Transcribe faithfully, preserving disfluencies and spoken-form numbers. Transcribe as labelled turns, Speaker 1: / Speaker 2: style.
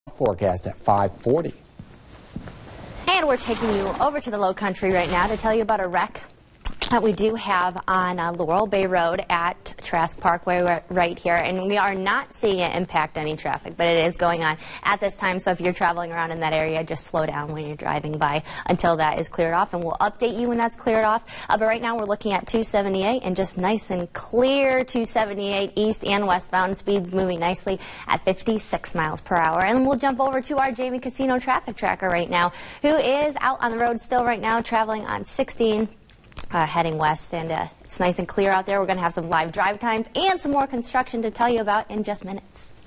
Speaker 1: Forecast at five forty.
Speaker 2: And we're taking you over to the Low Country right now to tell you about a wreck that we do have on uh, Laurel Bay Road at Trask Parkway right here. And we are not seeing it impact any traffic, but it is going on at this time. So if you're traveling around in that area, just slow down when you're driving by until that is cleared off. And we'll update you when that's cleared off. Uh, but right now we're looking at two seventy-eight and just nice and clear two seventy-eight east and westbound. Speeds moving nicely at fifty-six miles per hour. And we'll jump over to our Jamie Casino traffic tracker right now, who is out on the road still right now, traveling on sixteen. Uh, heading west, and uh, it's nice and clear out there. We're going to have some live drive times and some more construction to tell you about in just minutes.